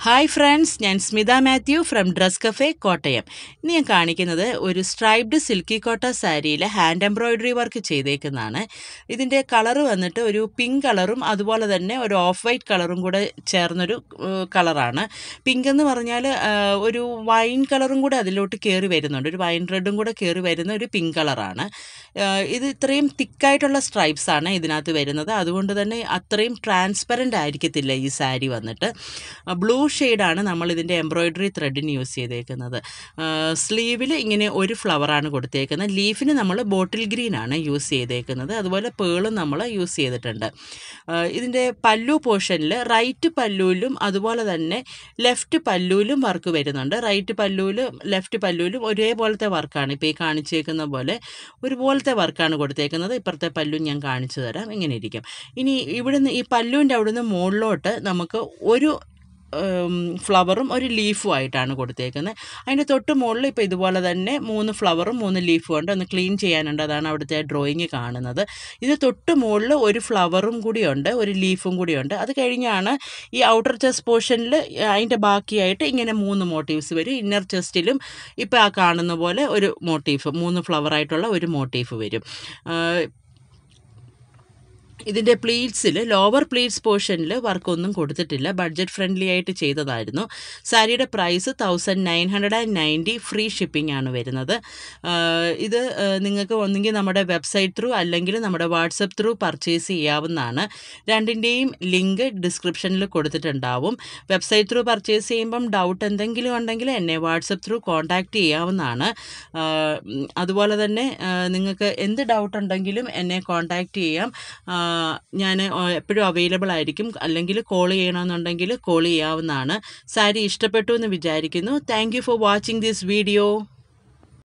Hi friends, I am Smitha Mathew from Dress Cafe, Kottayam. Now I am showing a striped silky Kota Saree hand embroidery work. This color is a pink color and off-white color. Pink is a wine color and wine red and pink color. This is thick stripes. This is transparent saree. Blue shade ആണ് നമ്മൾ ഇതിന്റെ embroidery ത്രെഡിന് use ചെയ്തേക്കുന്നത്. സ്ലീവിൽ ഇങ്ങനെ ഒരു flower ആണ് കൊടുത്തേക്കുന്നത്. ലീഫിന് നമ്മൾ bottle green ആണ് യൂസ് ചെയ്തേക്കുന്നത്. അതുപോലെ പേളും നമ്മൾ യൂസ് ചെയ്തിട്ടുണ്ട്. ഇതിന്റെ പല്ലു പോർഷനിൽ റൈറ്റ് പല്ലുവിലും അതുപോലെ തന്നെ ലെഫ്റ്റ് പല്ലുവിലും വർക്ക് വരുന്നുണ്ട്. റൈറ്റ് പല്ലുവിലും ലെഫ്റ്റ് പല്ലുവിലും ഒരേപോലത്തെ വർക്കാണ്. ഇപ്പോൾ ഈ കാണിച്ചേക്കുന്ന പോലെ ഒരുപോലത്തെ വർക്കാണ് കൊടുത്തേക്കുന്നത്. ഇപ്പുറത്തെ പല്ലും ഞാൻ കാണിച്ചു തരാം. ഇങ്ങനെ ഇരിക്കും. ഇനി ഇവിടുന്ന് ഈ പല്ലുവിൻ്റെ അവിടുന്ന് മുകളിലോട്ട് നമുക്ക് ഒരു ഫ്ലവറും ഒരു ലീഫും ആയിട്ടാണ് കൊടുത്തേക്കുന്നത്. അതിൻ്റെ തൊട്ട് മുകളിൽ ഇപ്പോൾ ഇതുപോലെ തന്നെ 3 ഫ്ലവറും 3 ലീഫും ഉണ്ട്. ഒന്ന് ക്ലീൻ ചെയ്യാനുണ്ട്. അതാണ് അവിടുത്തെ ഡ്രോയിങ് കാണുന്നത്. ഇത് തൊട്ട് മുകളിൽ ഒരു ഫ്ലവറും കൂടിയുണ്ട്, ഒരു ലീഫും കൂടിയുണ്ട്. അത് കഴിഞ്ഞാണ് ഈ ഔട്ടർ ചെസ്റ്റ് പോർഷനിൽ അതിൻ്റെ ബാക്കിയായിട്ട് ഇങ്ങനെ 3 മോട്ടീവ്സ് വരും. ഇന്നർ ചെസ്റ്റിലും ഇപ്പോൾ ആ കാണുന്ന പോലെ ഒരു മോട്ടീഫ് 3 ഫ്ലവറായിട്ടുള്ള ഒരു മോട്ടീഫ് വരും. ഇതിന്റെ പ്ലീറ്റ്സിൽ ലോവർ പ്ലീറ്റ്സ് പോർഷനിൽ വർക്ക് ഒന്നും കൊടുത്തിട്ടില്ല. ബഡ്ജറ്റ് ഫ്രണ്ട്ലി ആയിട്ട് ചെയ്തതായിരുന്നു. സാരിയുടെ പ്രൈസ് 1990 ഫ്രീ ഷിപ്പിംഗ് ആണ് വരുന്നത്. ഇത് നിങ്ങൾക്ക് ഒന്നെങ്കിൽ നമ്മുടെ വെബ്സൈറ്റ് ത്രൂ അല്ലെങ്കിൽ നമ്മുടെ വാട്സപ്പ് ത്രൂ പർച്ചേസ് ചെയ്യാവുന്നതാണ്. രണ്ടിൻ്റെയും ലിങ്ക് ഡിസ്ക്രിപ്ഷനിൽ കൊടുത്തിട്ടുണ്ടാവും. വെബ്സൈറ്റ് ത്രൂ പർച്ചേസ് ചെയ്യുമ്പം ഡൗട്ട് എന്തെങ്കിലും ഉണ്ടെങ്കിൽ എന്നെ വാട്സപ്പ് ത്രൂ കോൺടാക്റ്റ് ചെയ്യാവുന്നതാണ്. അതുപോലെ തന്നെ നിങ്ങൾക്ക് എന്ത് ഡൗട്ട് ഉണ്ടെങ്കിലും എന്നെ കോൺടാക്റ്റ് ചെയ്യാം. ഞാൻ എപ്പോഴും അവൈലബിൾ ആയിരിക്കും. അല്ലെങ്കിൽ കോൾ ചെയ്യണമെന്നുണ്ടെങ്കിൽ കോൾ ചെയ്യാവുന്നതാണ്. സാരി ഇഷ്ടപ്പെട്ടു എന്ന് വിചാരിക്കുന്നു. Thank you for watching this video.